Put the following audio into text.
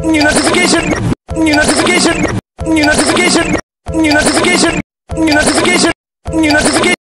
New notification. New notification. New notification. New notification. New notification. New notification.